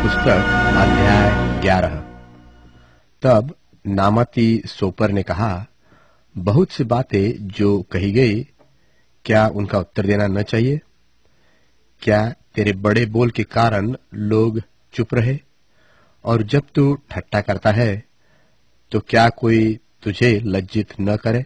पुस्तक अध्याय 11। तब नामाती सोपर ने कहा, बहुत सी बातें जो कही गई, क्या उनका उत्तर देना न चाहिए? क्या तेरे बड़े बोल के कारण लोग चुप रहे? और जब तू ठट्ठा करता है तो क्या कोई तुझे लज्जित न करे?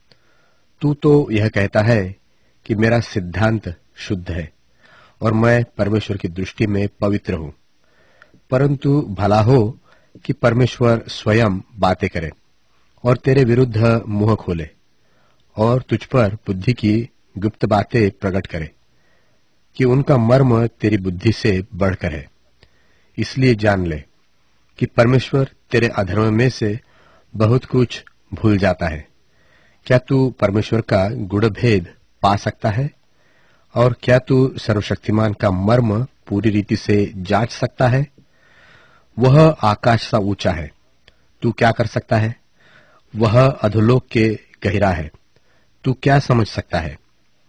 तू तो यह कहता है कि मेरा सिद्धांत शुद्ध है और मैं परमेश्वर की दृष्टि में पवित्र हूं। परंतु भला हो कि परमेश्वर स्वयं बातें करे और तेरे विरुद्ध मुंह खोले और तुझ पर बुद्धि की गुप्त बातें प्रकट करे कि उनका मर्म तेरी बुद्धि से बढ़कर है। इसलिए जान ले कि परमेश्वर तेरे अधर्म में से बहुत कुछ भूल जाता है। क्या तू परमेश्वर का गुड़ भेद पा सकता है? और क्या तू सर्वशक्तिमान का मर्म पूरी रीति से जांच सकता है? वह आकाश सा ऊंचा है, तू क्या कर सकता है? वह अधोलोक के गहरा है, तू क्या समझ सकता है?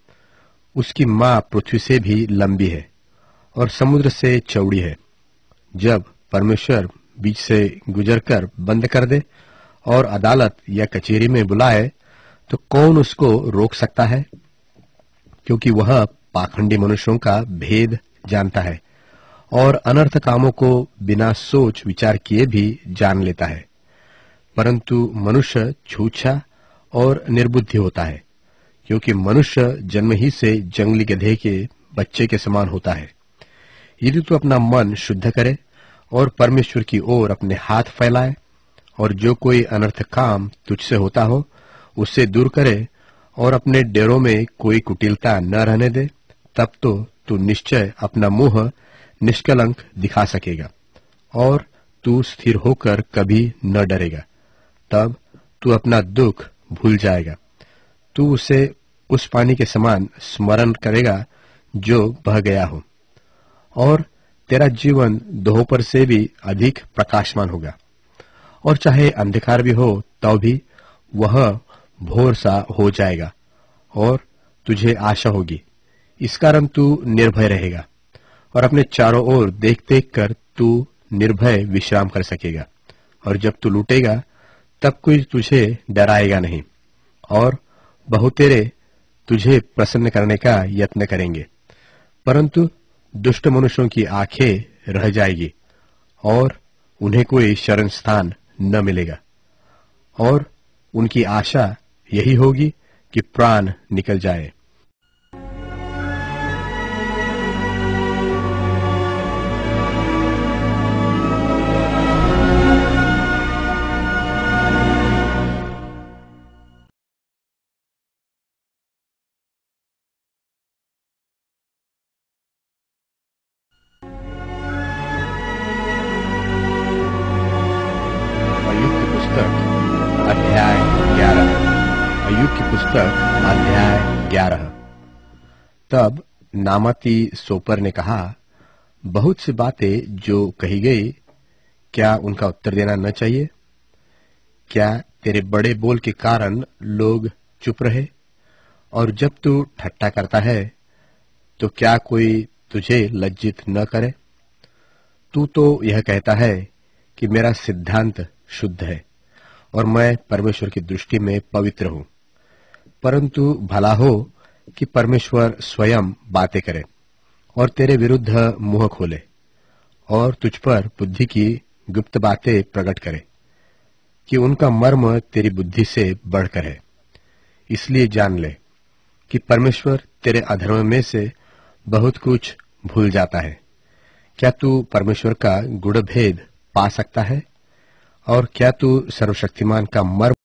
उसकी मां पृथ्वी से भी लंबी है और समुद्र से चौड़ी है। जब परमेश्वर बीच से गुजरकर बंद कर दे और अदालत या कचहरी में बुलाए तो कौन उसको रोक सकता है? क्योंकि वह पाखंडी मनुष्यों का भेद जानता है और अनर्थ कामों को बिना सोच विचार किए भी जान लेता है। परंतु मनुष्य छूछा और निर्बुद्धि होता है, क्योंकि मनुष्य जन्म ही से जंगली गधे के बच्चे के समान होता है। यदि तू अपना मन शुद्ध करे और परमेश्वर की ओर अपने हाथ फैलाए और जो कोई अनर्थ काम तुझसे होता हो उससे दूर करे और अपने डेरों में कोई कुटिलता न रहने दे, तब तो तू निश्चय अपना मुंह निष्कलंक दिखा सकेगा और तू स्थिर होकर कभी न डरेगा। तब तू अपना दुख भूल जाएगा। तू उसे उस पानी के समान स्मरण करेगा जो बह गया हो, और तेरा जीवन दोपहर से भी अधिक प्रकाशमान होगा। और चाहे अंधकार भी हो तो भी वह भोर सा हो जाएगा और तुझे आशा होगी। इस कारण तू निर्भय रहेगा और अपने चारों ओर देख देख कर तू निर्भय विश्राम कर सकेगा। और जब तू लूटेगा तब कोई तुझे डराएगा नहीं, और बहुतेरे तुझे प्रसन्न करने का यत्न करेंगे। परंतु दुष्ट मनुष्यों की आंखें रह जाएगी और उन्हें कोई शरण स्थान न मिलेगा, और उनकी आशा यही होगी कि प्राण निकल जाए। अय्यूब की पुस्तक अध्याय 11। अय्यूब की पुस्तक अध्याय 11। तब नामाती सोपर ने कहा, बहुत सी बातें जो कही गई, क्या उनका उत्तर देना न चाहिए? क्या तेरे बड़े बोल के कारण लोग चुप रहे? और जब तू ठट्ठा करता है तो क्या कोई तुझे लज्जित न करे? तू तो यह कहता है कि मेरा सिद्धांत शुद्ध है और मैं परमेश्वर की दृष्टि में पवित्र हूं। परंतु भला हो कि परमेश्वर स्वयं बातें करे और तेरे विरुद्ध मुंह खोले और तुझ पर बुद्धि की गुप्त बातें प्रकट करे कि उनका मर्म तेरी बुद्धि से बढ़कर है। इसलिए जान ले कि परमेश्वर तेरे अधर्म में से बहुत कुछ भूल जाता है। क्या तू परमेश्वर का गुड़ भेद पा सकता है? और क्या तू सर्वशक्तिमान का मर्म